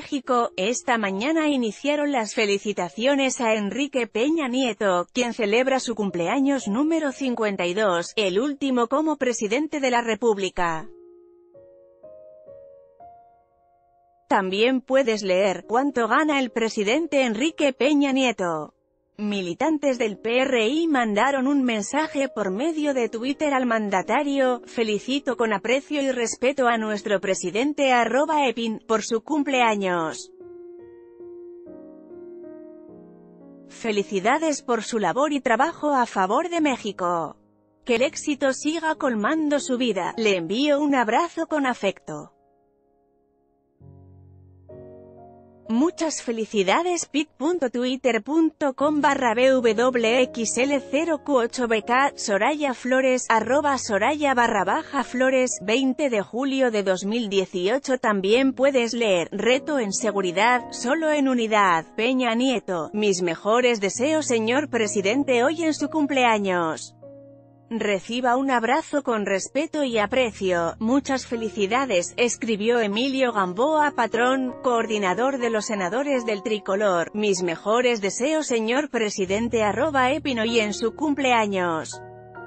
México, esta mañana iniciaron las felicitaciones a Enrique Peña Nieto, quien celebra su cumpleaños número 52, el último como presidente de la República. También puedes leer ¿cuánto gana el presidente Enrique Peña Nieto? Militantes del PRI mandaron un mensaje por medio de Twitter al mandatario: felicito con aprecio y respeto a nuestro presidente @epin, por su cumpleaños. Felicidades por su labor y trabajo a favor de México. Que el éxito siga colmando su vida. Le envío un abrazo con afecto. Muchas felicidades. pic.twitter.com/bwxl0q8bk Soraya Flores, @Soraya_Flores, 20 de julio de 2018. También puedes leer: reto en seguridad, solo en unidad. Peña Nieto, mis mejores deseos señor presidente hoy en su cumpleaños. Reciba un abrazo con respeto y aprecio. Muchas felicidades, escribió Emilio Gamboa Patrón, coordinador de los senadores del Tricolor. Mis mejores deseos señor presidente @epin hoy en su cumpleaños.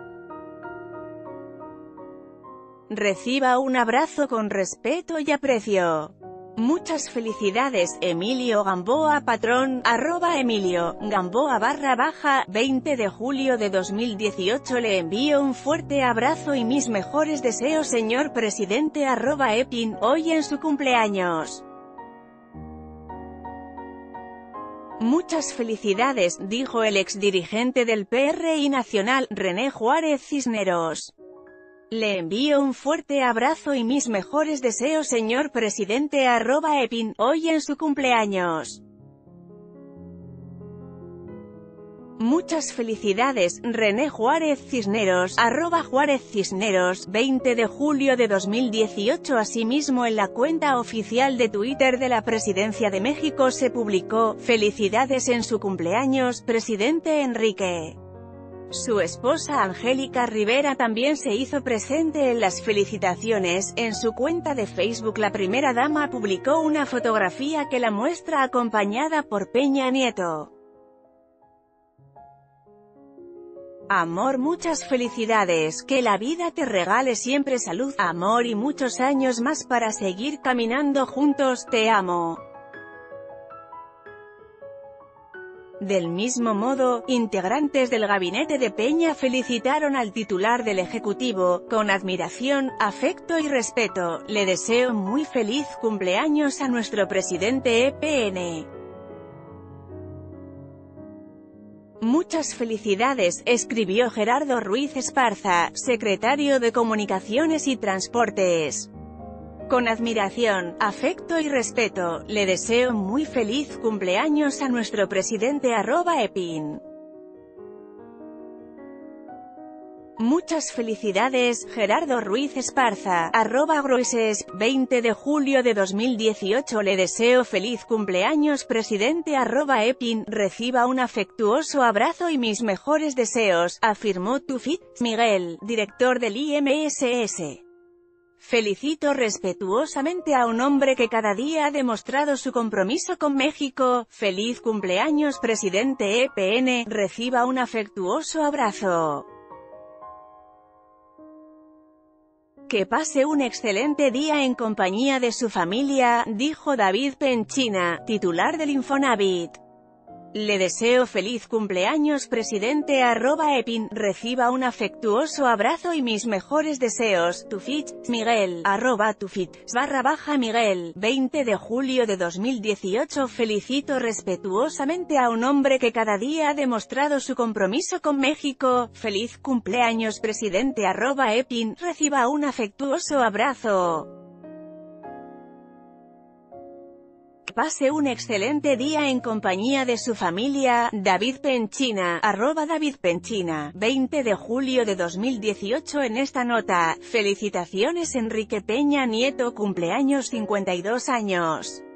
Reciba un abrazo con respeto y aprecio. Muchas felicidades, Emilio Gamboa Patrón, @Emilio Gamboa _ 20 de julio de 2018. Le envío un fuerte abrazo y mis mejores deseos señor presidente @epin, hoy en su cumpleaños. Muchas felicidades, dijo el exdirigente del PRI nacional, René Juárez Cisneros. Le envío un fuerte abrazo y mis mejores deseos señor presidente @epin, hoy en su cumpleaños. Muchas felicidades, René Juárez Cisneros, @Juárez Cisneros, 20 de julio de 2018. Asimismo, en la cuenta oficial de Twitter de la Presidencia de México se publicó: felicidades en su cumpleaños, presidente Enrique. Su esposa Angélica Rivera también se hizo presente en las felicitaciones. En su cuenta de Facebook, la primera dama publicó una fotografía que la muestra acompañada por Peña Nieto. Amor, muchas felicidades, que la vida te regale siempre salud, amor y muchos años más para seguir caminando juntos, te amo. Del mismo modo, integrantes del gabinete de Peña felicitaron al titular del Ejecutivo: con admiración, afecto y respeto, le deseo muy feliz cumpleaños a nuestro presidente EPN. Muchas felicidades, escribió Gerardo Ruiz Esparza, secretario de Comunicaciones y Transportes. Con admiración, afecto y respeto, le deseo muy feliz cumpleaños a nuestro presidente @epin. Muchas felicidades, Gerardo Ruiz Esparza, @Gruises, 20 de julio de 2018. Le deseo feliz cumpleaños presidente @epin. Reciba un afectuoso abrazo y mis mejores deseos, afirmó Tufit Miguel, director del IMSS. Felicito respetuosamente a un hombre que cada día ha demostrado su compromiso con México. Feliz cumpleaños presidente EPN, reciba un afectuoso abrazo. Que pase un excelente día en compañía de su familia, dijo David Penchina, titular del Infonavit. Le deseo feliz cumpleaños presidente @epin, reciba un afectuoso abrazo y mis mejores deseos, Tufit Miguel, @Tufit_Miguel, 20 de julio de 2018. Felicito respetuosamente a un hombre que cada día ha demostrado su compromiso con México. Feliz cumpleaños presidente @epin, reciba un afectuoso abrazo. Pase un excelente día en compañía de su familia, David Penchina, @David Penchina, 20 de julio de 2018. En esta nota, felicitaciones Enrique Peña Nieto, cumpleaños 52 años.